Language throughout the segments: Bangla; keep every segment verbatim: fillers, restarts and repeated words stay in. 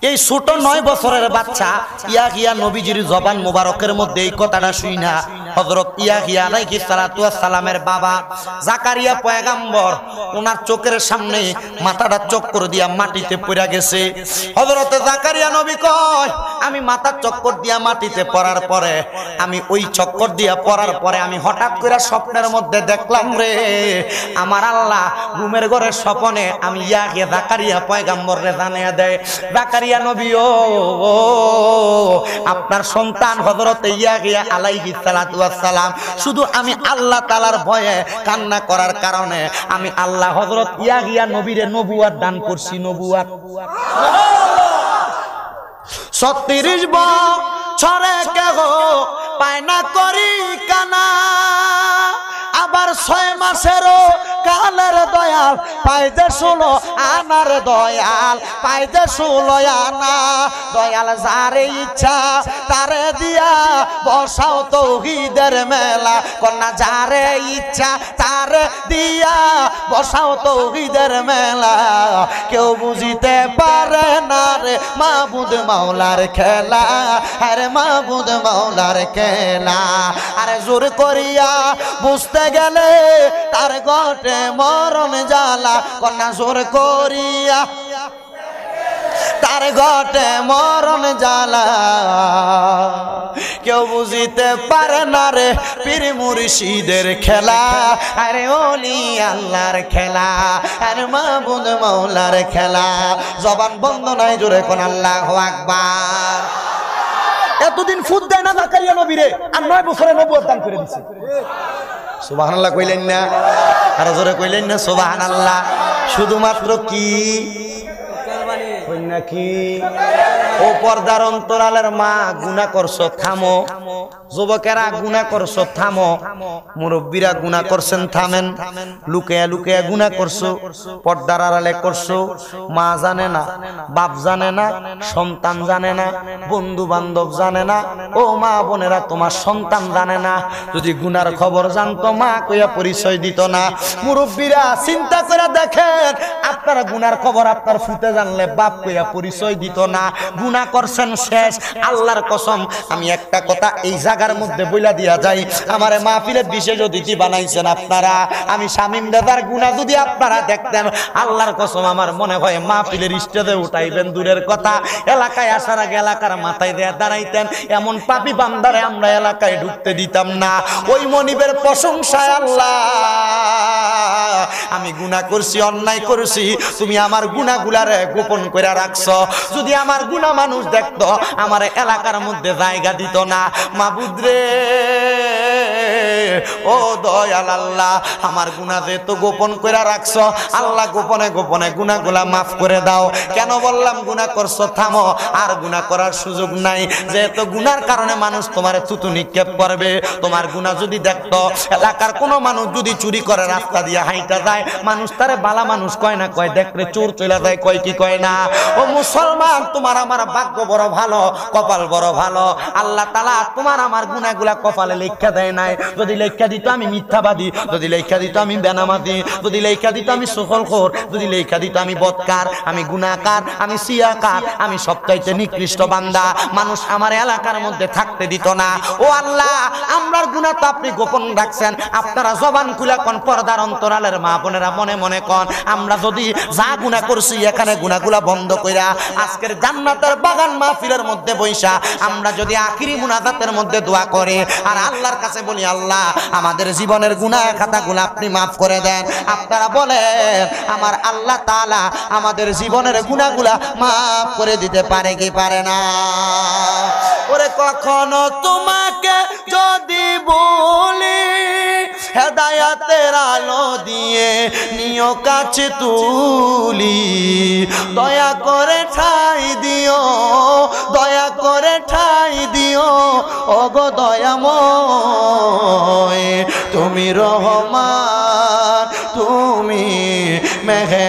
এই ছোট নয় বছরের বাচ্চা ইয়াহিয়া নবীজির জবান মোবারকের মধ্যে এই কথাটা শুই না হযরত ইয়াহিয়া আলাইহিস সালাতু ওয়াস সালামের বাবা জাকারিয়া পয়গম্বর ওনার চোখের সামনে মাথাটা চক্কর দিয়া মাটিতে পড়ে গেছে। হযরত জাকারিয়া নবী কয় আমি মাথা চক্কর দিয়া মাটিতে পড়ার পরে আমি ওই চক্কর দিয়া পড়ার পরে আমি হঠাৎ করে স্বপ্নের মধ্যে দেখলাম রে আমার আল্লাহ ঘুমের ঘরে স্বপ্নে আমি ইয়াহিয়া জাকারিয়া পয়গম্বর রে জানিয়ে দেয় জাকারিয়া নবী ও আপনার সন্তান হযরত ইয়াহিয়া আলাইহিস সালাতু ওয়াস সালাম শুধু আমি আল্লাহ তাআলার ভয়ে কান্না করার কারণে আমি আল্লাহ হযরত ইয়াহিয়া নবীরে নবুয়ত দান করছি। নবুয়ত ছত্রিশ বছরে কেহ পায় না করি কানা আবার ছয় মাসেরও কালের দয়াল পাইতে ষোলো আনার দয়াল পাইতে ষোলো আনা দয়াল যারে ইচ্ছা তারে দিয়া বসাও তৌহিদের মেলা কন্যা যারে ইচ্ছা তারে দিয়া বসাও তৌহিদের মেলা কেউ বুঝিতে পারে না রে মাবুদ মাওলার খেলা আরে মাবুদ মাওলার খেলা আরে জোর করিয়া বুঝতে গেলে তার গটে মরণ জ্বালা কন্যা জোর করিয়া তার গটে মরণ জ্বালা কেউ বুঝিতে পারে না রে পীর মুর্শিদের খেলা আরে ওলি আল্লাহর খেলা আরে মাবুদ মাওলার খেলা জবান বন্ধ নাই জোরে কোন আল্লাহু আকবার। এতদিন ফুদ দেয় না জাকারিয়া নবীরে আর নয় বছরে নবুয়ত দান করে দিছে। সুবহানাল্লাহ কইলেন না আর জোরে কইলেন না সুবহানাল্লাহ। শুধুমাত্র কি নাকি ও পর্দার অন্তরালের মা গুনাহ করছো থামো, যুবকেরা গুনাহ করছো থামো, মুরব্বীরা গুনাহ করছেন থামেন, লুকিয়ে লুকিয়ে গুনাহ করছো, পর্দার আড়ালে করছো, মা জানে না, বাপ জানে না, সন্তান জানে না, বন্ধু বান্ধব জানে না। ও মা বোনেরা তোমার সন্তান জানে না, যদি গুনার খবর জানতো মা কইয়া পরিচয় দিত না। মুরব্বীরা চিন্তা করে দেখেন আপনারা গুনার খবর আপনার ফুতে জানলে বাপ কইয়া পরিচয় দিত না। গুনাহ করছেন শেষ। আল্লাহর কসম আমি একটা কথা এই জায়গার মধ্যে বইলা দিয়া যাই, আমারে মাহফিলের বিশেষ অতিথি বানাইছেন আপনারা। আমি শামীম দাদার গুনাহ যদি আপনারা দেখতেন আল্লাহর কসম আমার মনে হয় মাহফিলের স্টেজে উঠাইবেন দূরের কথা, এলাকায় আসার আগে এলাকার মাথায় দেয়া দাঁড়াইতেন। এমন পাপী বান্দারে আমরা এলাকায় ঢুকতে দিতাম না। ওই মনিবের প্রশংসায় আল্লাহ আমি গুনাহ করছি, অন্যায় করছি, তুমি আমার গুনাহগুলারে গোপন করে রাখছো। যদি আমার গুনাহ মানুষ দেখতো আমার এলাকার মধ্যে জায়গা দিত না। মাবুদ রে ও দয়াল আল্লাহ আমার গুনাহ যেহেতু গোপন করে রাখছো আল্লাহ গোপনে গোপনে গুনাহগুলা মাফ করে দাও। কেন বললাম গুনাহ করছো থামো, আর গুনাহ করার সুযোগ নাই। যেহেতু গুনার কারণে মানুষ তোমার থুতু নিক্ষেপ করবে। তোমার গুনাহ যদি দেখতো এলাকার কোনো মানুষ যদি চুরি করে রাস্তা দিয়ে হাইটা যায় মানুষ তারে বালা মানুষ কয় না, কয় দেখলে চোর চলে যায়, কয় কি কয় না। ও মুসলমান তোমার আমার ভাগ্য বড় ভালো, কপাল বড় ভালো। আল্লাহ তাআলা তোমার আমার গুনাহগুলা কপালে লেখা দেয় নাই। যদি লেখা দিত আমি মিথ্যাবাদী, যদি লেখা দিত আমি বেনামাজি, যদি লেখা দিত আমি সুফলখোর, যদি লেখা দিত আমি বদকার, আমি গুনাহকার, আমি সিয়াকার, আমি সবচাইতে নিকৃষ্ট বান্দা, মানুষ আমার এলাকার মধ্যে থাকতে দিত না। ও আল্লাহ আমরার গুনাহ তো আপনি গোপন রাখছেন। আপনারা জবান খুলে কোন পর্দার অন্তরালের মা বোনেরা মনে মনে কোন আমরা যদি যা গুনাহ করছি এখানে গুনাহগুলা বন্ধ কইরা আজকের জান্নাতের বাগান মাহফিলের মধ্যে বইসা আমরা যদি আখিরি মুনাজাতের মধ্যে দোয়া করে আর আল্লাহর কাছে বলি আল্লাহ আমাদের জীবনের গুনাহ খাতাগুলো আপনি মাফ করে দেন, আপনারা বলেন আমার আল্লাহ তাআলা আমাদের জীবনের গুনাহগুলা মাফ করে দিতে পারে কি পারে না? ওরে কখনো তোমাকে যদি বলি হেদায়াতের আলো দিয়ে নিও কাছে তুলি, দয়া করে ঠাই দিও, দয়া করে ঠাই দিও ওগো দয়াময়, তুমি রহমান তুমি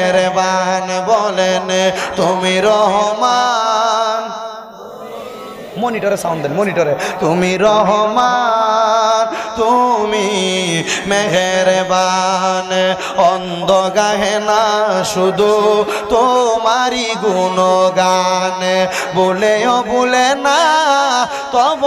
মেহেরবান, বলেন তুমি রহমান মনিটরে সাউন্ড দেন, মনিটরে। তুমি রহমান, তুমি মেহেরবান, অন্ধ গাহে না শুধু তোমারই গুণগান, বলেও বলে না তব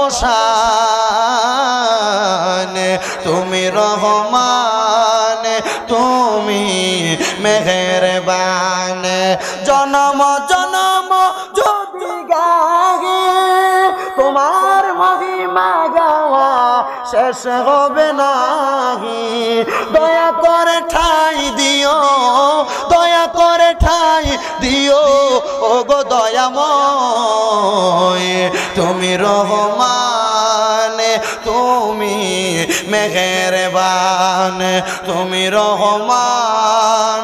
শান। তুমি রহমান, তুমি মেহেরবান, জনম জনম যদি গাহি তোমার মহিমা গাওয়া শেষ হবে নাহি। দয়া করে ঠাই দিও, দয়া করে ঠাই দিও ও গো দয়াময়। তুমি রহমান, তুমি মেহেরবান, তুমি রহমান।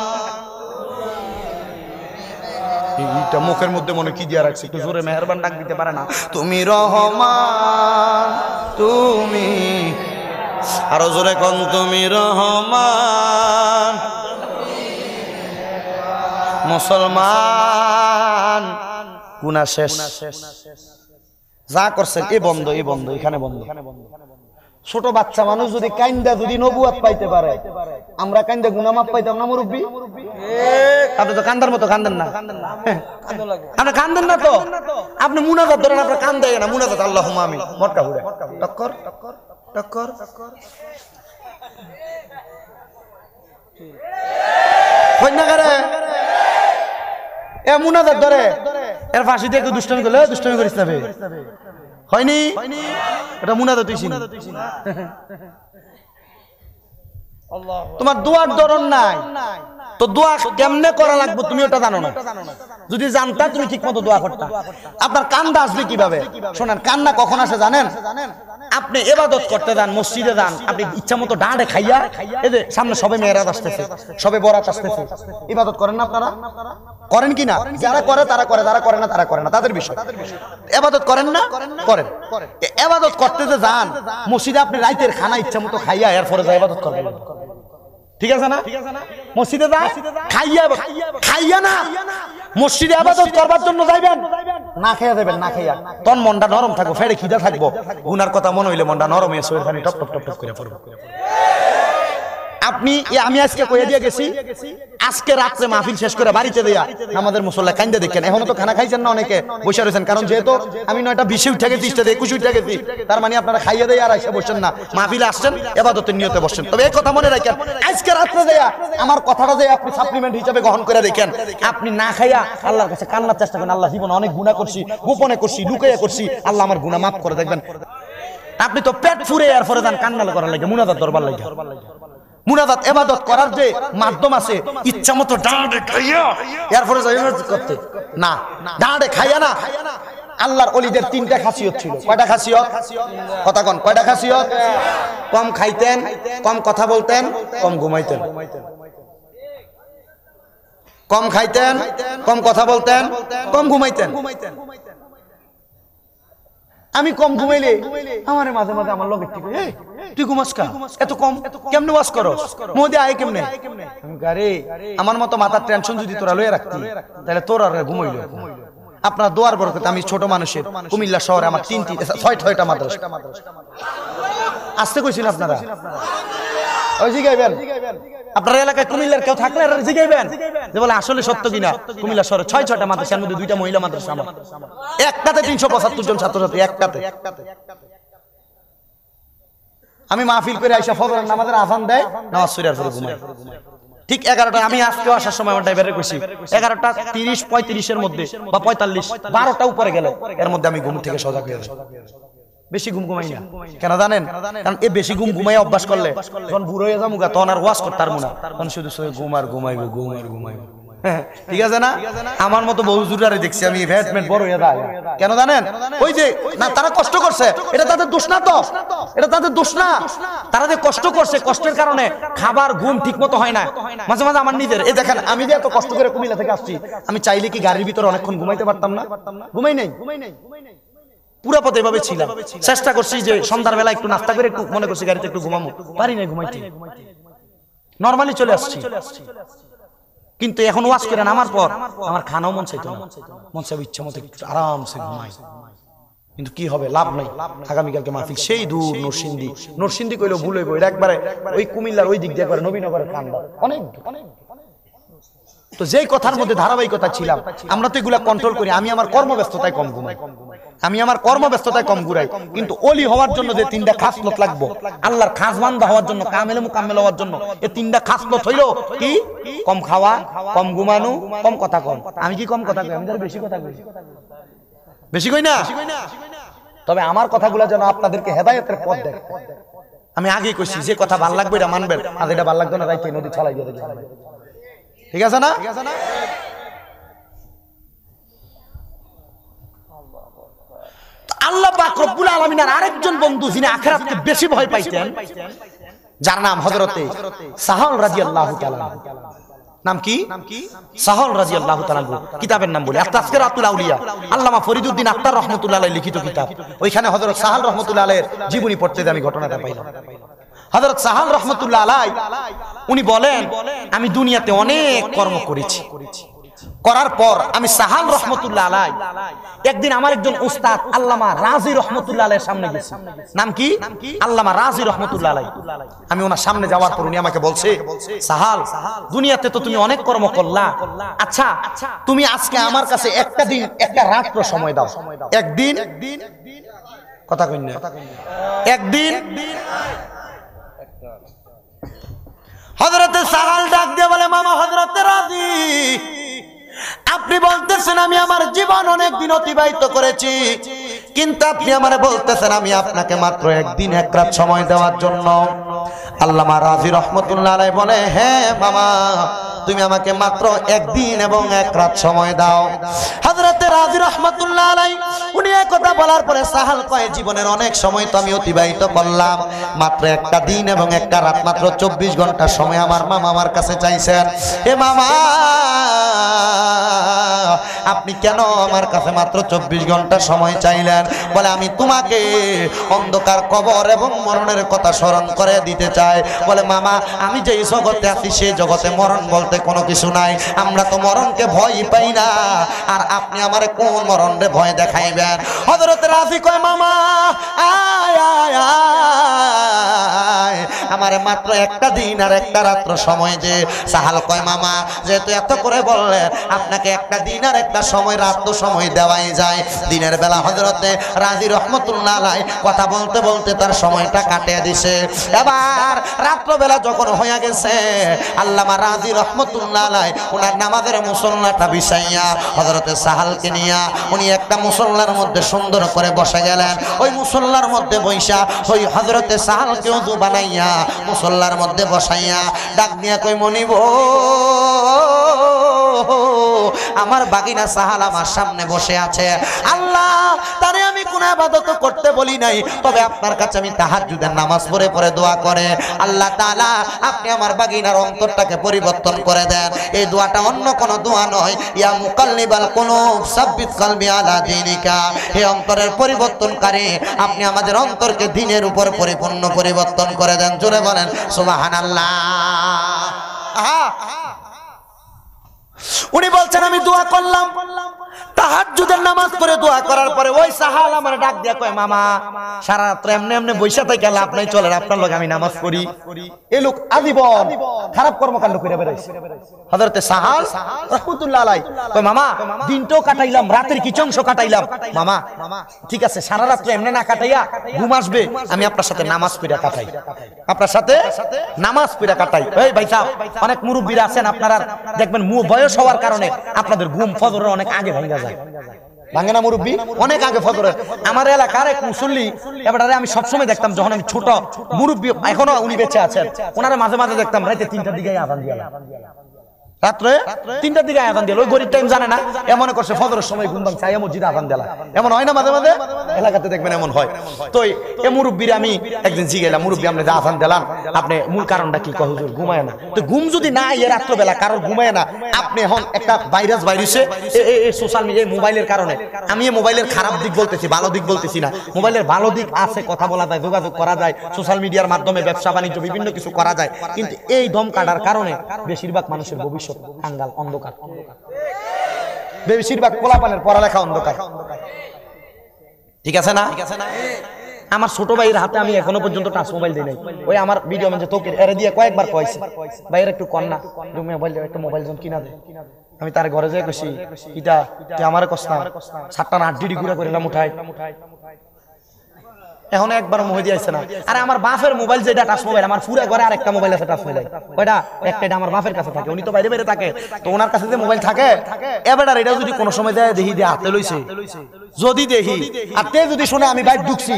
এইটা মুখের মধ্যে মনে কি দিয়া রাখছি, একটু জোরে মেহেরবান ডাক দিতে পারে না? তুমি রহমান, তুমি আরো জোরে কোন, তুমি রহমান। মুসলমান গুনাহ শেষ, যা করছেন এ বন্ধ, এ বন্ধ, এখানে বন্ধ। ছোট বাচ্চা মানুষ যদি কাইন্দা যদি নবুয়াত পাইতে পারে, আমরা কাইন্দা গুনাহ মাফ পাইতাম না মুরব্বি? আপনি তো কান্দার মতো কান্দেন না, আপনি কান্দেন না তো, আপনি মুনাজাত ধরেন, আপনি কান্দেন না, মুনাজাত আল্লাহুম্মা আমিন, মটকা হুড়ে টক্কর টক্কর। কইনা করে এ মুনাজাত ধরে, এর ফাঁসি দিয়ে দুষ্টামি করলে, দুষ্টামি করিস না বে, হয়নি? এটা মুনাজাত হইছে না। তোমার দোয়ার ধরন নাই তো দোয়া কেমনে করা লাগবে তুমি ওটা জানো না। যদি জানতা তুমি ঠিক মতো দোয়া করতা। আপনার কান্না আসবে কিভাবে? শোনেন, কান্না কখন আসে জানেন? আপনি ইবাদত করতে যান, মসজিদে যান, আপনি ইচ্ছা মতো ডাঁড়ে খাইয়া, এই যে সামনে সবে মেয়েরাত আসতেছে, সবে বরাত আসতেছে, ইবাদত করেন না আপনারা? করেন কি না? যারা করে তারা করে, যারা করে না তারা করে না, তাদের বিষয়। ইবাদত করেন না? করেন। ইবাদত করতে যে যান মসজিদে, আপনি রাইতের খানা ইচ্ছা মতো খাইয়া এরপরে যা ইবাদত করবেন, ঠিক আছে না? মসজিদে যা খাইয়া, খাইয়া না মসজিদে ইবাদত করবার জন্য যাইবেন, না খাইয়া যাবেন, না খাইয়া। তখন মনটা নরম থাকবো, ফেরে খিদা থাকবো, গুনার কথা মনে হইলে মনটা নরম হয়ে শরীর খানি টপ টপ টপ টপ করে পড়বো। আপনি আমি আজকে কইয়া দিয়ে গেছি, আজকে রাত্রে মাহফিল শেষ করে বাড়িতে দেয়া আমাদের মুসল্লা কান্দে দেখেন, এখনো তো খানা খাইছেন না, অনেকে বসে রয়েছেন, কারণ যেহেতু আমি নয়টা বিশে উঠে গেছি, একুশে উঠে গেছি, তার মানে আপনারা খাইয়া দেয় আর এসে বসছেন না, মাহফিলে আসছেন, ইবাদতের নিয়তে বসছেন। তবে এই কথা মনে রাখেন, আজকে রাত্রে দেয়া আমার কথাটা যে আপনি সাপ্লিমেন্ট হিসেবে গ্রহণ করে দেখেন, আপনি না খাইয়া আল্লাহর কাছে কান্নার চেষ্টা করেন, আল্লাহ জীবনে অনেক গুনাহ করছি, গোপনে করছি, লুকাইয়া করছি, আল্লাহ আমার গুনাহ মাফ করে দেখবেন। আপনি তো পেট ফুরে আর পরে যান কান্না করার লাগে, মুনাজাত দরবার লাগে। মুনাজাত ইবাদত করার যে মাধ্যম আছে, ইচ্ছা মতো ডাঁড়ে খাইয়া এরপরে যাই করতে না, ডাঁড়ে খাইয়া না। আল্লাহর ওলিদের তিনটা খাসিয়ত ছিল। কয়টা খাসিয়ত? কথা কোন, কয়টা খাসিয়ত? কম খাইতেন, কম কথা বলতেন, কম ঘুমাইতেন। কম খাইতেন, কম কথা বলতেন, কম ঘুমাইতেন। আমি কম ঘুমাইলে আমার মাঝে মাঝে আমার লগে ঠিক এই তুই ঘুমাস কা এত কম, কেমনে ওয়াজ করো, মোদি আয় কেমনে? আমি গারে আমার মতো মাথার টেনশন যদি তোরা লয়ে রাখতি তাহলে তোর আর ঘুমাইলো। আপনার দোয়ার বরকতে আমি ছোট মানুষের কুমিল্লা শহরে আমার তিনটি ছয় ছয়টা মাদ্রাসা। আসতে কইছেন আপনারা ওই জিগাইবেন, আপনার এলাকায় কুমিল্লার কেউ থাকলে জিগাইবেন যে বলে আসলে সত্য কিনা। কুমিল্লা শহরে ছয় ছয়টা মাদ্রাসার মধ্যে দুইটা মহিলা মাদ্রাসা আমার, একটাতে তিনশো পঁচাত্তর জন ছাত্রছাত্রী, একটাতে। আমি মাহফিল করে আইসা ফজরের নামাজের আযান দেয়, নামাজ পড়ে আর পরে ঘুমাই। ঠিক এগারোটা, আমি আজকেও আসার সময় আমার ড্রাইভারে কইছি এগারোটা তিরিশ পঁয়ত্রিশের মধ্যে বা পঁয়তাল্লিশ বারোটা উপরে গেলে এর মধ্যে আমি ঘুম থেকে সজাগ হয়ে যাই। বেশি ঘুম ঘুমাই না, কেন জানেন? কারণ এই বেশি ঘুম ঘুমাই অভ্যাস করলে যখন বুড়ো হয়ে যাবো তখন আর ওয়াজ করতে পারবো না, তখন শুধু ঘুম আর ঘুমাইবো, ঘুম আর ঘুমাইবো। ঠিক আছে না? আমার মতো বহু জুরারে দেখছি আমি, ভ্যাটমেন্ট বড় হয়ে যায়। কেন জানেন? ওই যে না, তারা কষ্ট করছে, এটা তাদের দোষ না, তো এটা তাদের দোষ না। তারা যে কষ্ট করছে, কষ্টের কারণে খাবার ঘুম ঠিক মতো হয় না। মাঝে মাঝে আমার নিজের এই দেখেন, আমি যে এত কষ্ট করে কুমিল্লা থেকে আসছি, আমি চাইলে কি গাড়ির ভিতরে অনেকক্ষণ ঘুমাইতে পারতাম না? ঘুমাই নাই, পুরো পথে এভাবে ছিলাম। চেষ্টা করছি যে সন্ধ্যার বেলা একটু নাস্তা করে একটু মনে করছি গাড়িতে একটু ঘুমাবো, পারি নাই ঘুমাইতে, নরমালি চলে আসছি। কিন্তু এখন ওয়াজ করে নামার পর আমার খানাও মন চাইতো না, মন চাইবে ইচ্ছা মতো একটু আরামসে ঘুমাই। কিন্তু কি হবে, লাভ নাই। আগামীকালকে মাহফিল সেই দূর নরসিংদী, নরসিংদী কইলেও ভুল হইব, এটা একবারে ওই কুমিল্লার ওই দিক দিয়ে একবারে নবীনগরের কান্দা অনেক। তো যেই কথার মধ্যে ধারাবাহিকতা ছিলাম, আমরা তো এগুলা কন্ট্রোল করি। আমি আমার কর্মব্যস্ততায় কম ঘুমাই, আমি আমার কর্মব্যস্ততায় কম ঘুরাই, কিন্তু ওলি হওয়ার জন্য যে তিনটা খাসলত লাগবো, আল্লাহর খাস বান্দা হওয়ার জন্য, কামেলে মুকাম্মেল হওয়ার জন্য এই তিনটা খাসলত হইল কি? কম খাওয়া, কম ঘুমানো, কম কথা কম। আমি কি কম কথা কই? আমি তো বেশি কথা কই, বেশি কই না? তবে আমার কথাগুলো যেন আপনাদেরকে হেদায়েতের পথ দেয়। আমি আগেই কইছি, যে কথা ভাল লাগবে এটা মানবেন, আর এটা ভাল লাগবে না রাইতে নদী ছালাই দিয়ে দেবেন। ঠিক আছে না? আল্লাহ পাক রব্বুল আলামিনের আরেকজন বন্ধু যিনি আখিরাতকে বেশি ভয় পাইতেন, যার নাম হযরতে সাহল রাদিয়াল্লাহু তাআলা। নাম কি? সাহল রাদিয়াল্লাহু তাআলা। কিতাবের নাম বলি তাযকিরাতুল আউলিয়া, আল্লামা ফরিদউদ্দিন আখতার রাহমাতুল্লাহ আলাইহি লিখিত কিতাব। ওইখানে হযরত সাহল রাহমাতুল্লাহ আলাইহির জীবনী পড়তে আমি ঘটনাটা পাইলাম। হযরত সাহল রাহমাতুল্লাহ আলাইহি উনি বলেন, আমি দুনিয়াতে অনেক কর্ম করেছি, করার পর আমি সাহাল রহমতুল্লাহ আলাইহি একদিন আমার একজন উস্তাদ আল্লামা রাজি রহমতুল্লাহ আলাইহির সামনে গেছি। নাম কি? আল্লামা রাজি রহমতুল্লাহ আলাইহি। আমি ওনার সামনে যাওয়ার পর উনি আমাকে বলছে, সাহাল, দুনিয়াতে তো তুমি অনেক কর্ম করলা, আচ্ছা তুমি আজকে আমার কাছে একটা দিন একটা রাত্র সময় দাও। একদিন, কথা কই না, একদিন। হযরতে সাহাল ডাক দিয়ে বলে, মামা হযরতে রাজি, আপনি বলতেছেন আমি আমার জীবন অনেক দিন অতিবাহিত করেছি, কিন্তু আপনি আমারে বলতেছেন আমি আপনাকে মাত্র একদিন এক রাত সময় দেওয়ার জন্য। আল্লামা রাজি রহমতুল্লাহ আলাইহি বলে, হ্যাঁ মামা, তুমি আমাকে মাত্র একদিন এবং এক রাত সময় দাও। হযরতে রাজি রহমতুল্লাহ আলাইহি উনি এই কথা বলার পরে সাহাল কয়, জীবনের অনেক সময় তো আমি অতিবাহিত করলাম, মাত্র একটা দিন এবং একটা রাত, মাত্র চব্বিশ ঘন্টা সময় আমার মামা আমার কাছে চাইছেন। হে মামা, আপনি কেন আমার কাছে মাত্র চব্বিশ ঘন্টা সময় চাইলেন? বলে, আমি তোমাকে অন্ধকার কবর এবং মরণের কথা স্মরণ করে দিতে চাই। বলে, মামা, আমি যে জগতে আছি সেই জগতে মরণ বলতে কোনো কিছু নাই, আমরা তো মরণকে ভয় পাই না, আর আপনি আমারে কোন মরণে ভয় দেখাইবেন? হযরত রাজি কয়, মামা আয় আয় আয়, আমারে মাত্র একটা দিন আর একটা রাত্র সময় যে। সাহাল কয়, মামা যেহেতু এত করে বললেন, আপনাকে একটা দিন আর একটা সময় রাত্র সময় দেওয়াই যায়। দিনের বেলা হযরতে রাজি রহমতুল্লাহ আলাইহি কথা বলতে বলতে তার সময়টা কাটিয়ে দিছে। এবার রাত্রবেলা যখন হয়ে গেছে, আল্লামা রাজি রহমতুল্লাহ আলাইহি ওনার নামাজের মুসল্লাটা বিছাইয়া হযরতে সাহালকে নিয়া উনি একটা মুসল্লার মধ্যে সুন্দর করে বসে গেলেন। ওই মুসল্লার মধ্যে বইসা ওই হযরতে সাহালকে ওযু বানাইয়া মুসল্লার মধ্যে বসাইয়া ডাক দিয়া কই, মনিব, আমার বাগিনা সাহাল আমার সামনে বসে আছে। আল্লাহ, তারে আমি কোন ইবাদত করতে বলি নাই, তবে আপনার কাছে আমি তাহাজ্জুদের নামাজ পড়ে পড়ে দোয়া করে, আল্লাহ তাআলা আপনি আমার বাগিনার অন্তরটাকে পরিবর্তন করে দেন। এই দোয়াটা অন্য কোন দোয়া নয়, ইয়া মুকাল্লিবাল কুলুব সাব্বিত কলবি আলা দীনিকা, হে অন্তরের পরিবর্তনকারী, আপনি আমাদের অন্তরকে দ্বীনের উপর পরিপূর্ণ পরিবর্তন করে দেন। জোরে বলেন সুবহানাল্লাহ। আহা, উনি বলছেন আমি দোয়া করলাম, তাহাজ্জুদের নামাজ পড়ে দোয়া করার পরে ওই সাহাল আমার ডাক দিয়া কয়, মামা সারা রাত এমনি এমনি বইসা থেকে লাভ নাই, চলেন আপনার লগে আমি নামাজ পড়ি। এই লোক আজীবন খারাপ কর্মকাণ্ড করে বেড়াইছে। হযরতে সাহাল রাহমাতুল্লাহ আলাইহি কয়, মামা দিনটাও কাটাইলাম, রাতের কিছু অংশ কাটাইলাম, মামা ঠিক আছে সারা রাত এমনি না কাটাইয়া ঘুম আসবে, আমি আপনার সাথে নামাজ পড়া কাটাই, আপনার সাথে নামাজ পড়া কাটাই। এই ভাই সাহেব, অনেক মুরব্বীরা আছেন, আপনারা দেখবেন বয়স হওয়ার কারণে আপনাদের ঘুম ফজরের অনেক আগে ভাঙা যায়, ভাঙে না মুরব্বী? অনেক আগে ফজরে। আমার এলাকার এক মুসল্লি, এবারে আমি সবসময় দেখতাম যখন আমি ছোট, মুরব্বী এখনো উনি বেঁচে আছেন, ওনারা মাঝে মাঝে দেখতাম রাতে তিনটার দিকে আযান দিয়া, রাত্রে তিনটার দিকে আযান দিল, ওই গরিব টাইম জানে না, এমন করছে ফজরের সময় ঘুম ভাঙছে আইয়া মসজিদে আযান দিলা, এমন হয় না মাঝে মাঝে এলাকাতে দেখবেন এমন হয়। তো এই মুরব্বীর আমি একদিন জিজ্ঞাসা, মুরব্বী আপনি যে আযান দিলাম আপনি মূল কারণটা কি? কয় হুজুর ঘুমায় না। তো ঘুম যদি না এই রাত্রবেলা কারোর ঘুমায় না, আপনি এখন একটা ভাইরাস ভাইরাসে এই সোশ্যাল মিডিয়া মোবাইলের কারণে, আমি এই মোবাইলের খারাপ দিক বলতেছি, ভালো দিক বলতেছি না, মোবাইলের ভালো দিক আছে, কথা বলা যায়, যোগাযোগ করা যায়, সোশ্যাল মিডিয়ার মাধ্যমে ব্যবসা বাণিজ্য বিভিন্ন কিছু করা যায়, কিন্তু এই দম কাটার কারণে বেশিরভাগ মানুষের ভবিষ্যৎ কাঙ্গাল, অন্ধকার, বেশিরভাগ পোলাপানের পড়ালেখা অন্ধকার। ঠিক আছে না? আমার ছোট ভাইয়ের হাতে আমি এখনো পর্যন্ত টাচ মোবাইল দিই নাই। ওই আমার ভিডিও মানে তোকে এরে দিয়ে কয়েকবার কইছি, ভাইয়ের একটু কন্যা তুমি মোবাইল একটা মোবাইল জন কিনা দে। আমি তার ঘরে যাই কইছি ইটা তুই আমারে কষ্ট না সাতটা না আট ডিডি ঘুরে করে না মুঠাই। এখন একবার মোবাইল আইছে না। আরে আমার বাপের মোবাইল যেটা টাচ মোবাইল, আমার পুরো ঘরে আরেকটা মোবাইল আছে টাচ মোবাইল। ওইটা একটা আমার বাপের কাছে থাকে, উনি তো বাইরে বাইরে থাকে, তো ওনার কাছে যে মোবাইল থাকে এবার এটা যদি কোনো সময় যায় দেখি দিয়ে হাতে লইছে, যদি দেখি আর তে যদি শুনে আমি বাইরে ঢুকছি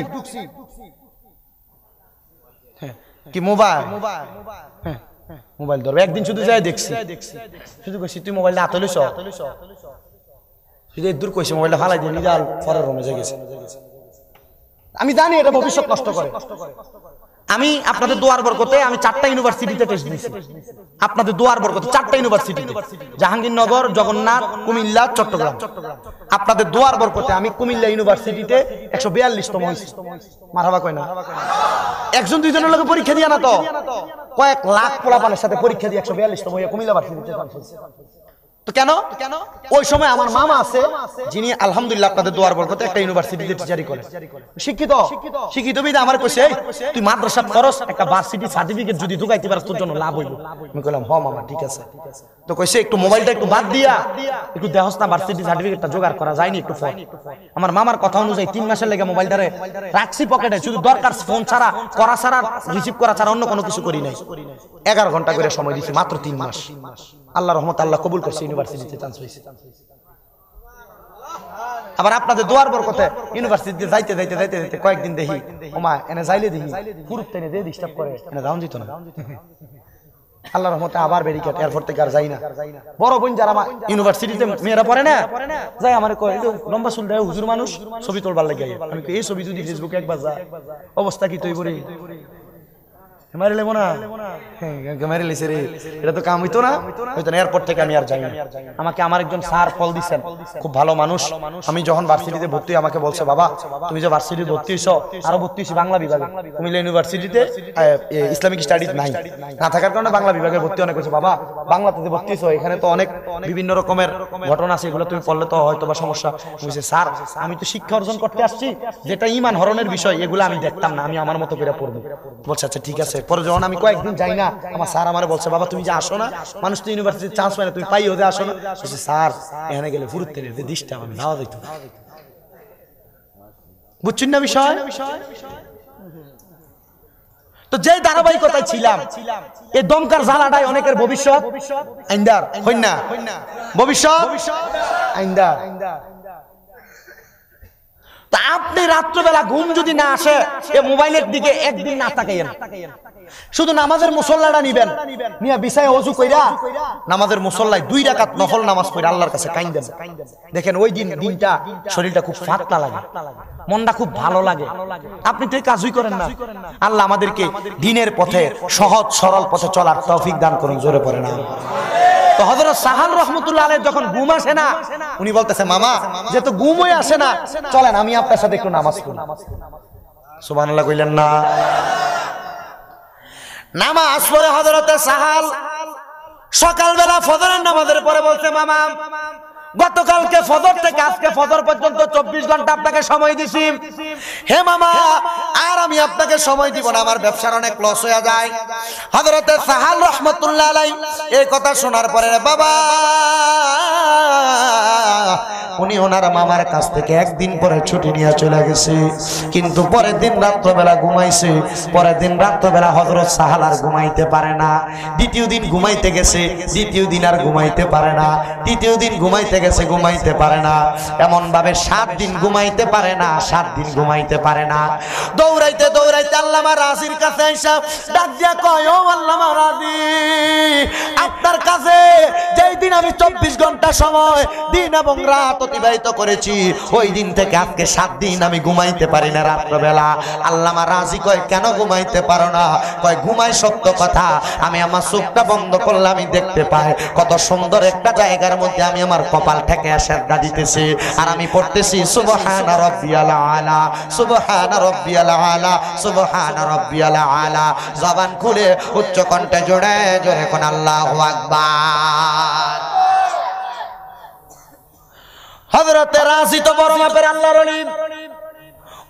কি মোবাইল মোবাইল ধরবে। একদিন শুধু যাই দেখছি, শুধু কইছি তুই মোবাইলটা হাতে লইছ, শুধু দূর কইছি মোবাইলটা ফালাই দিয়ে নিজে আর পরের রুমে যাই গেছে। আমি জানি এটা ভবিষ্যৎ নষ্ট করে। আমি আপনাদের দোয়ার বরকতে আমি চারটা ইউনিভার্সিটিতে টেস্ট দিয়েছি, আপনাদের দোয়ার বরকতে চারটা ইউনিভার্সিটিতে, জাহাঙ্গীরনগর, জগন্নাথ, কুমিল্লা, চট্টগ্রাম। আপনাদের দোয়ার বরকতে আমি কুমিল্লা ইউনিভার্সিটিতে একশো বিয়াল্লিশতম হয়েছি। মারহাবা কয় না? একজন দুইজনের লোক পরীক্ষা দিয়া না তো, কয়েক লাখ পোলাপানের সাথে পরীক্ষা দিয়ে একশো বিয়াল্লিশতম হয়ে কুমিল্লা ইউনিভার্সিটিতে চান্স হয়েছে। তো কেন? ওই সময় আমার মামা আছে যিনি আলহামদুলিল্লাহ আপনাদের দোয়ার বরকতে একটা ইউনিভার্সিটিতে টিচারি করে, শিক্ষিত শিক্ষিত বিদা আমার কইছে তুই মাদ্রাসা খরচ একটা ভার্সিটি সার্টিফিকেট যদি ঢুকাইতে পারস তোর জন্য লাভ হইব। আমি কইলাম হ মামা ঠিক আছে। তো কইছে একটু মোবাইলটা একটু বাদ দিয়া একটু দেহস না ভার্সিটি সার্টিফিকেটটা জোগাড় করা যায়নি একটু ফোন। আমার মামার কথা অনুযায়ী তিন মাসের লেগে মোবাইলটারে রাখছি পকেটে, শুধু দরকার ফোন ছাড়া করা ছাড়া রিসিভ করা ছাড়া অন্য কোনো কিছু করি নাই। এগারো ঘন্টা করে সময় দিছি, মাত্র তিন মাস। আল্লাহ রহমত, আল্লাহ কবুল করছে, ইউনিভার্সিটিতে চান্স হয়েছে। আবার আপনাদের দোয়ার বরকতে ইউনিভার্সিটিতে যাইতে যাইতে যাইতে যাইতে কয়েকদিন দেখি ওমা এনে যাইলে দেখি পুরুত টেনে দিয়ে ডিস্টার্ব করে, এনে যাওন দিত না। আল্লাহ রহমতে আবার ব্যারিকেড, এয়ারপোর্ট থেকে আর যাই না। বড় বোন যারা ইউনিভার্সিটিতে মেয়েরা পড়ে না, যাই আমার কয় লম্বা চুল দেয় হুজুর মানুষ ছবি তোলবার লাগে। আমি এই ছবি যদি ফেসবুকে একবার যায় অবস্থা কি তৈরি করি? মারি লেবো না, মারি লেছে রে, এটা তো কাম হইতো না হইতো না। এয়ারপোর্ট থেকে আমি আর যাই না। আমাকে আমার একজন স্যার কল দিচ্ছেন, খুব ভালো মানুষ। আমি যখন ভার্সিটিতে ভর্তি আমাকে বলছে বাবা তুমি যে ভার্সিটি ভর্তি হইছো, আরো ভর্তি হইছি বাংলা বিভাগে, কুমিল্লা ইউনিভার্সিটিতে ইসলামিক স্টাডিজ নাই, না থাকার কারণে বাংলা বিভাগে ভর্তি অনেক হয়েছে। বাবা বাংলাতে ভর্তি হইছো, এখানে তো অনেক বিভিন্ন রকমের ঘটনা আছে, এগুলো তুমি পড়লে তো হয়তো বা সমস্যা হয়েছে। স্যার আমি তো শিক্ষা অর্জন করতে আসছি, যেটা ইমান হরণের বিষয় এগুলো আমি দেখতাম না, আমি আমার মতো করে পড়বো। বলছে আচ্ছা ঠিক আছে। পরে যখন আমি কয়েকদিন যাই না, আমার স্যার আমার বলছে বাবা তুমি যে আসো না, মানুষ তো ইউনিভার্সিটিতে চান্স পায় না, তুমি পাই হতে আসো না। বলছে স্যার এখানে গেলে ফুরুতে ডিস্টার্ব, আমি যাওয়া দিত। বুঝছেন না বিষয়? তো যে ধারাবাহিকতায় ছিলাম, এই দমকার জ্বালাটাই অনেকের ভবিষ্যৎ আইন্দার হইন না, ভবিষ্যৎ আইন্দার। তা আপনি রাত্রবেলা ঘুম যদি না আসে এই মোবাইলের দিকে একদিন না তাকাইয়েন, শুধু নামাজের মুসল্লাটা নিবেন, নিয়া বিছায় ওযু কইরা নামাজের মুসল্লায় দুই রাকাত নফল নামাজ পড়ে আল্লাহর কাছে কাইন্দেন। দেখেন ওই দিন দিনটা শরীরটা খুব ফাটলা লাগে, মনটা খুব ভালো লাগে। আপনি তো এই কাজই করেন না। আল্লাহ আমাদেরকে দ্বীনের পথে সহজ সরল পথে চলার তৌফিক দান করুন, জোরে পড়ে না। তো হযরত সাহাল রাহমাতুল্লাহ আলাইহি যখন ঘুম আসে না, উনি বলতেছে মামা যে তো ঘুমই আসে না, চলেন আমি আপনার সাথে একটু নামাজ পড়ি। সুবহানাল্লাহ কইলেন না? নামাজ পড়ে হযরতে সাহাল সকালবেলা ফজরের নামাজের পরে বলছে মামা গতকালকে ফজর থেকে আজকে ফজর পর্যন্ত চব্বিশ ঘন্টা আপনাকে সময় দিছি, হে মামা আর আমি আপনাকে সময় দিব না, আমার ব্যবসার অনেক লস হয়ে যায়। হযরতে সাহাল রাহমাতুল্লাহ আলাইহি এই কথা শোনার পরে বাবা উনি ওনার মামার কাছ থেকে একদিন পরে ছুটি নিয়ে চলে গেছে, কিন্তু পরের দিন রাত্রবেলা ঘুমাইছে। পরের দিন রাত্রবেলা হযরত সাহাল আর ঘুমাইতে পারে না। দ্বিতীয় দিন ঘুমাইতে গেছে, দ্বিতীয় দিন আর ঘুমাইতে পারে না। তৃতীয় দিন ঘুমাইতে গেছে, ঘুমাইতে পারে না। এমন ভাবে সাত দিন ঘুমাইতে পারে না, সাত দিন ঘুমাইতে পারে না। দৌড়াইতে দৌড়াইতে আল্লামা রাজির কাছে আইসা ডাক দিয়া কয় ও আল্লামা রাজি, আপনার কাছে যেই দিন আমি চব্বিশ ঘন্টা সময় দিন এবং রাত অতিবাহিত করেছি, ওই দিন থেকে আজকে সাত দিন আমি ঘুমাইতে পারি না রাত্রবেলা। আল্লামা রাজি কয় কেন ঘুমাইতে পারো না? কয় ঘুমাই সত্য কথা, আমি আমার চোখটা বন্ধ করলে আমি দেখতে পাই কত সুন্দর একটা জায়গার মধ্যে আমি আমার কপাল থেকে সেজদা দিতেছি, আর আমি পড়তেছি সুবহানা রাব্বিয়াল আলা, সুবহানা রাব্বিয়াল আলা, সুবহানা রাব্বিয়াল আলা। জবান খুলে উচ্চ কণ্ঠে জোরে জোরে কোন আল্লাহু আকবার। হযরতে রাজি তো বড় মাপের আল্লাহর ওলি,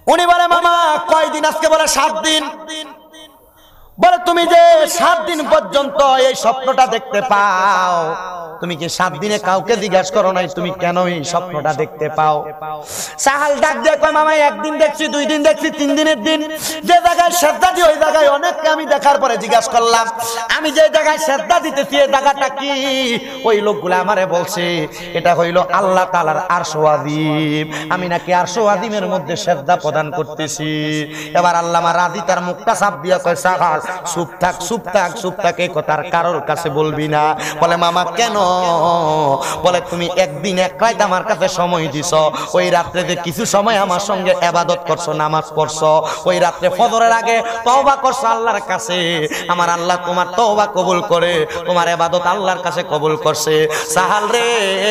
উনি বলে মামা কয়দিন? আজকে বলে সাত দিন। বলে তুমি যে সাত দিন পর্যন্ত এই স্বপ্নটা দেখতে পাও, তুমি কি সাত দিনে কাউকে জিজ্ঞাসা করো নাই তুমি কেন এই স্বপ্নটা দেখতে পাও? সাহাল ডাক দিয়ে কয় মামা একদিন দেখছি, দুই দিন দেখছি, তিন দিনের দিন যে জায়গায় সেজদা দিই ওই জায়গায় অনেককে আমি দেখার পরে জিজ্ঞাসা করলাম আমি যে জায়গায় সেজদা দিতেছি এই জায়গাটা কি? ওই লোকগুলো আমারে বলছে এটা হইল আল্লাহ তাআলার আরশ আযীম, আমি নাকি আরশ আযীমের মধ্যে সেজদা প্রদান করতেছি। এবার আল্লামা রাজি তার মুখটা চাপ দিয়া কয় সাহাল চুপ থাক, চুপ থাক, চুপ থাক, এই কথার কারোর কাছে বলবি না। বলে মামা কেন? বলে তুমি একদিন এক রাত আমার কাছে সময় দিছ, ওই রাত্রে যে কিছু সময় আমার সঙ্গে ইবাদত করছো, নামাজ পড়ছো, ওই রাত্রে ফজরের আগে তওবা করছো আল্লাহর কাছে, আমার আল্লাহ তোমার তওবা কবুল করে, তোমার ইবাদত আল্লাহর কাছে কবুল করছে। সাহাল রে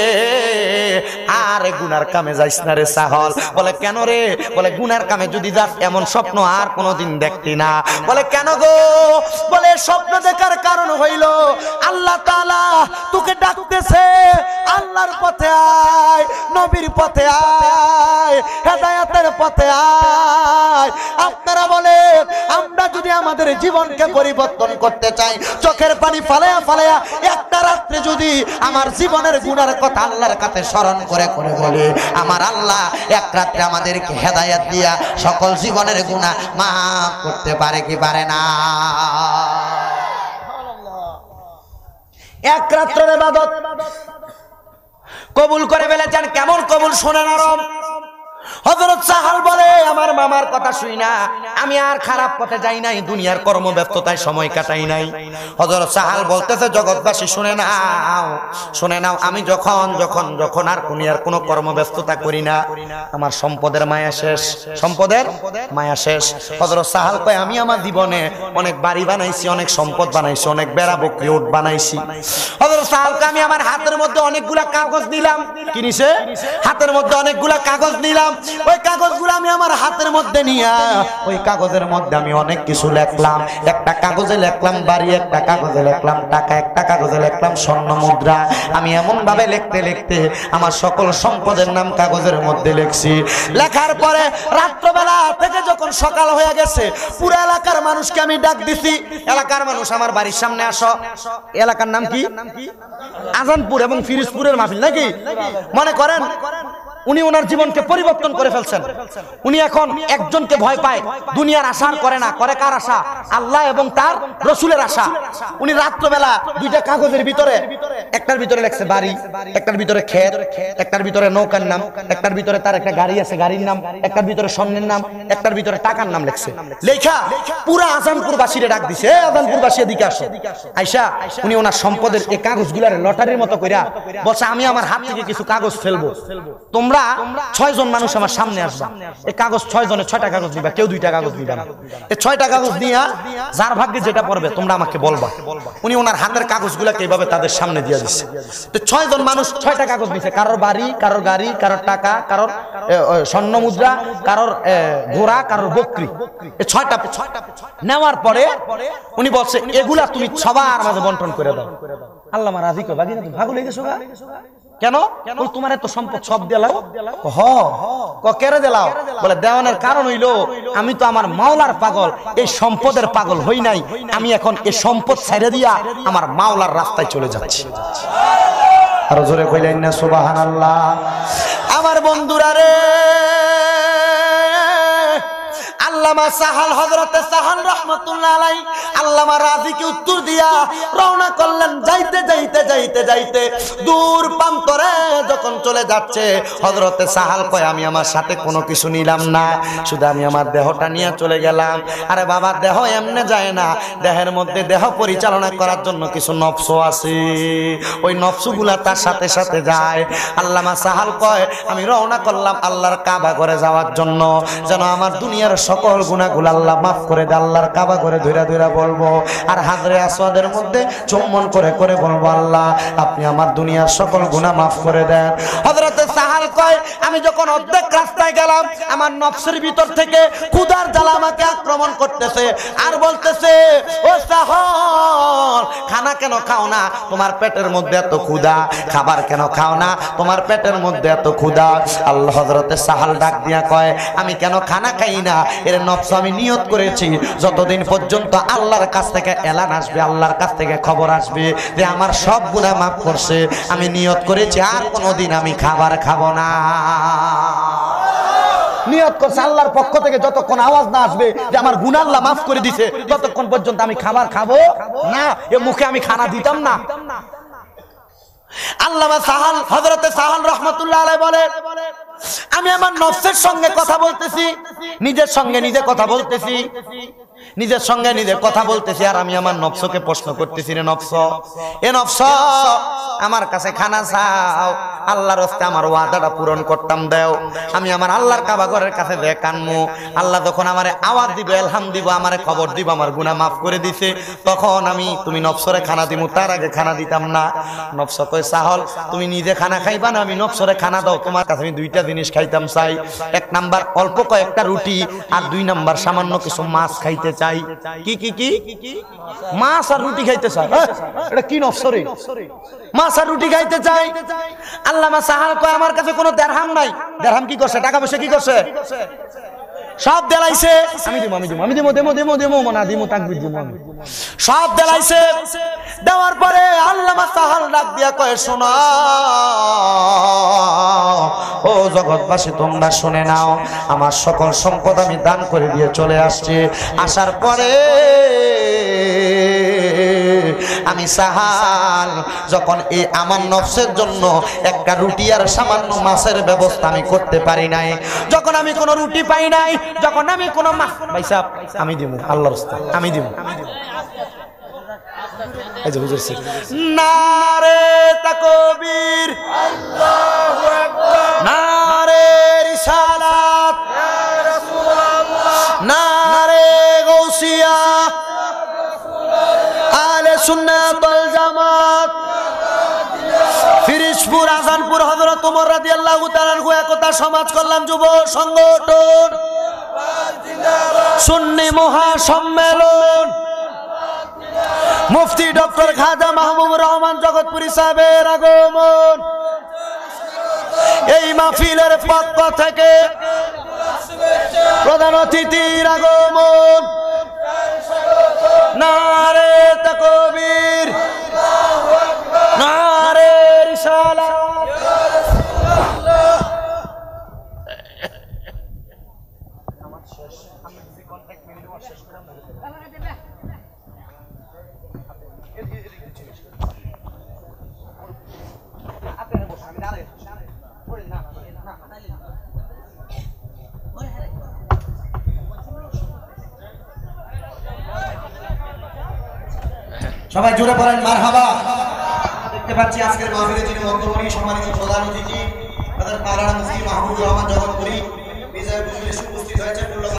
আর গুনার কামে যাইস না রে সাহাল। বলে কেন রে? বলে গুনার কামে যদি যাস এমন স্বপ্ন আর কোনোদিন দেখতি না। বলে কেন গো? বলে স্বপ্ন দেখার কারণ হইল আল্লাহ তাআলা তোকে ডাকতেছে, আল্লাহর পথে আয়, নবীর পথে আয়, হেদায়েতের পথে আয়। আপনারা বলেন আমরা যদি আমাদের জীবনকে পরিবর্তন করতে চাই, চোখের পানি ফালায়া ফালায়া একটা রাত্রে যদি আমার জীবনের গুনার কথা আল্লাহর কাছে স্মরণ করে করে বলি, আমার আল্লাহ এক রাত্রে আমাদেরকে হেদায়েত দিয়া সকল জীবনের গুনাহ মাফ করতে পারে কি পারে না? এক রাত্রের ইবাদত কবুল করে ফেলেছেন। কেমন কবুল শোনেন আরব। হযরত সাহাল বলে আমার মামার কথা শুই না আমি আর খারাপ পথে যাই নাই, দুনিয়ার কর্মব্যস্ততায় সময় কাটাই নাই। হযরত সাহাল বলতেছে জগৎবাসী শুনে নাও, শুনে নাও, আমি যখন যখন যখন আর দুনিয়ার কোনো কর্মব্যস্ততা করি না, আমার সম্পদের মায়া শেষ, সম্পদের মায়া শেষ। হযরত সাহাল কয় আমি আমার জীবনে অনেক বাড়ি বানাইছি, অনেক সম্পদ বানাইছি, অনেক বেড়া বকরি উট বানাইছি। হযরত সাহালকে আমি আমার হাতের মধ্যে অনেকগুলা কাগজ দিলাম, কি নিছে? হাতের মধ্যে অনেকগুলা কাগজ নিলাম। ওই কাগজগুলো আমি আমার হাতের মধ্যে নিয়ে ওই কাগজের মধ্যে আমি অনেক কিছু লিখলাম। একটা কাগজে লিখলাম বাড়ি, একটা কাগজে লিখলাম টাকা, একটা কাগজে লিখলাম স্বর্ণ মুদ্রা। আমি এমন ভাবে লিখতে লিখতে আমার সকল সম্পদের নাম কাগজের মধ্যে লিখছি। লেখার পরে রাত্রবেলা থেকে যখন সকাল হয়ে গেছে পুরো এলাকার মানুষকে আমি ডাক দিছি, এলাকার মানুষ আমার বাড়ির সামনে আসো। এলাকার নাম কি? আজানপুর এবং ফিরোজপুরের মাহফিল নাকি? মনে করেন উনি ওনার জীবনকে পরিবর্তন করে ফেলছেন। উনি এখন একজনকে ভয় পায়, দুনিয়ার আশা করে না, করে কার আশা? আল্লাহ এবং তার রাসূলের আশা। উনি রাত্রবেলা দুইটা কাগজের ভিতরে, একটার ভিতরে লেখছে বাড়ি, একটার ভিতরে ক্ষেত, একটার ভিতরে নৌকার নাম, একটার ভিতরে তার একটা গাড়ি আছে গাড়ির নাম, একটার ভিতরে স্বর্ণের নাম, একটার ভিতরে টাকার নাম লেখছে। লেখা পুরা আজানপুরবাসীরে ডাক দিছে, এ আজানপুরবাসী এদিকে আসো। আইসা উনি ওনার সম্পদের এই কাগজগুলার লটারির মতো কইরা বলছে আমি আমার হাত থেকে কিছু কাগজ ফেলবো, তোমরা ছয় জন মানুষ আমার সামনে আসবা, এই কাগজ ছয় জনে ছয়টা কাগজ দিবা, কেউ দুইটা কাগজ দিবা না। এই ছয়টা কাগজ দিয়া যার ভাগ্যে যেটা পড়বে তোমরা আমাকে বলবা। উনি ওনার হাতের কাগজগুলাকে এইভাবে তাদের সামনে দিয়ে দিচ্ছে। তো ছয় জন মানুষ ছয়টা কাগজ দিছে, কারোর বাড়ি, কারোর গাড়ি, কারোর টাকা, কারোর স্বর্ণ মুদ্রা, কারোর ঘোড়া, কারোর বকরি। এই ছয়টা নেওয়ার পরে উনি বলছে এগুলা তুমি সবার মাঝে বন্টন করে দাও। আল্লামা রাজি কই বাগিনা তুমি ভাগ হয়ে গেছো গা? কেন? তোমার এত সম্পদ সব দিলাও? হ কেড়ে দিলাও? বলে দেওয়ানের কারণ হইলো আমি তো আমার মাওলার পাগল, এই সম্পদের পাগল হই নাই, আমি এখন এই সম্পদ ছেড়ে দিয়া আমার মাওলার রাস্তায় চলে যাচ্ছি। আরো জোরে কইলেন না সুবহানাল্লাহ। আমার বন্ধুরা রে, আল্লামা সাহাল, হযরতে সাহাল রাহমাতুল্লাহ আলাইহি আল্লামা রাজিকে উত্তর দিয়া রওনা করলেন। যাইতে যাইতে যাইতে যাইতে দূর প্রান্তরে যখন চলে যাচ্ছে হযরতে সাহাল কয় আমি আমার সাথে কোনো কিছু নিলাম না, শুধু আমি আমার দেহটা নিয়ে চলে গেলাম। আরে বাবা দেহ এমনে যায় না, দেহের মধ্যে দেহ পরিচালনা করার জন্য কিছু নফস আছে, ওই নফসগুলা তার সাথে সাথে যায়। আল্লামা সাহাল কয় আমি রওনা করলাম আল্লাহর কাবা ঘরে যাওয়ার জন্য, যেন আমার দুনিয়ার সকল সকল গুনাহগুলো আল্লাহ মাফ করে দে। আল্লাহর কাবা করে ধইরা ধইরা বলবো, আর হাজরে আসওয়াদের মধ্যে চুম্বন করে করে বলবো, আল্লাহ আপনি আমার দুনিয়ার সকল গুনাহ মাফ করে দেন। হযরতে সাহাল কয়, আমি যখন অর্ধেক রাস্তায় গেলাম, আমার নফসের ভিতর থেকে ক্ষুধার জ্বালা আমাকে আক্রমণ করতেছে আর বলতেছে, ও সাহাল, খানা কেন খাও না? তোমার পেটের মধ্যে এত ক্ষুধা। খাবার কেন খাও না? তোমার পেটের মধ্যে এত ক্ষুধা। আল্লাহ হযরতে সাহাল ডাক দিয়া কয়, আমি কেন খানা খাই না? এর নফস আমি নিয়ত করেছি, যতদিন পর্যন্ত আল্লাহর কাছ থেকে এলান আসবে, আল্লাহর কাছ থেকে খবর আসবে যে আমার সব গুনাহ মাফ করছে, আমি নিয়ত করেছি আর কোনোদিন আমি খাবার খাবো না। নিয়ত করছে আল্লাহর পক্ষ থেকে যতক্ষণ আওয়াজ না আসবে যে আমার গুনাহ আল্লাহ মাফ করে দিয়েছে, ততক্ষণ পর্যন্ত আমি খাবার খাবো না। এ মুখে আমি খানা দিতাম না। আল্লামা সাহাল, হযরতে সাহাল রাহমাতুল্লাহ আলাইহি বলে, আমি আমার নফসের সঙ্গে কথা বলতেছি, নিজের সঙ্গে নিজে কথা বলতেছি, নিজের সঙ্গে নিজে কথা বলতেছি, আর আমি আমার নফসকে প্রশ্ন করতেছি, রে নফস, এ নফস, আমার কাছে খানা চাও, আল্লাহর রাস্তে আমার ওয়াদাটা পূরণ করতাম দাও। আমি আমার আল্লাহর কাবা ঘরের কাছে যে কানমু, আল্লাহ যখন আমারে আওয়াজ দিবে, এলহাম দিব, আমারে খবর দিব আমার গুনাহ মাফ করে দিছে, তখন আমি তুমি নফসরে খানা দিমু, তার আগে খানা দিতাম না। নফস কয়, সাহল তুমি নিজে খানা খাইবা না, আমি নফসরে খানা দাও, তোমার কাছে আমি দুইটা জিনিস খাইতাম চাই। এক নাম্বার অল্প কয়েকটা রুটি, আর দুই নাম্বার সামান্য কিছু মাছ খাইতে চাই। কি কি কি মাছ আর রুটি খাইতে চাই? এটা কি নফসরে? মাছ আর রুটি খাইতে চাই। আল্লামা সাহাল কয়, আমার কাছে কোনো দিরহাম নাই। দিরহাম কি করছে? টাকা পয়সা কি করছে? সব দেলাইছে। আমি দিমু আমি দিমু আমি দিমু দেমো দেমো দেমো মনা দিমু তাকবীর দিমু আমি। সব দেলাইছে। দেওয়ার পরে আল্লামা সাহাল ডাক দিয়া কয়, শোনো ও জগৎবাসী, তোমরা শুনে নাও, আমার সকল সম্পদ আমি দান করে দিয়ে চলে আসছি। আসার পরে আমি সাহাল যখন এই আমার নফসের জন্য একটা রুটি আর সামান্য মাছের ব্যবস্থা আমি করতে পারি নাই, যখন আমি কোনো রুটি পাই নাই, যখন আমি কোনো মাছ, ভাই সাহেব আমি দিব, আল্লাহর রাস্তায় আমি দিব। এই যে বুঝেছি, নারে তাকবীর, আল্লাহু আকবার, নারে রিসালাত, ইয়া রাসূলুল্লাহ, নারে গাউসিয়া, আহলে সুন্নাত ওয়াল জামাত, ফিরিজপুর, আজানপুর, হযরত ওমর রাদিয়াল্লাহু তাআলা আনহু একতা সমাজ কল্যাণ যুব সংগঠন, সুন্নি মহাসম্মেলন, মুফতি ডক্টর খাজা মাহবুবুর রহমান জগৎপুরী সাহেবের আগমন, এই মাহফিলের পক্ষ থেকে প্রধান অতিথির আগমন, নারে তাকবীর, নারে রিসালাত। সবাই জোরে পড়েন মারহাবা। দেখতে পাচ্ছি আজকের মাহফিলে যিনি বক্তব্য নিয়ে সম্মানিত প্রধান অতিথি হযরত মাওলানা মুফতি মাহবুবুর রহমান জগৎপুরী বিজয় উপস্থিত হয়েছেন।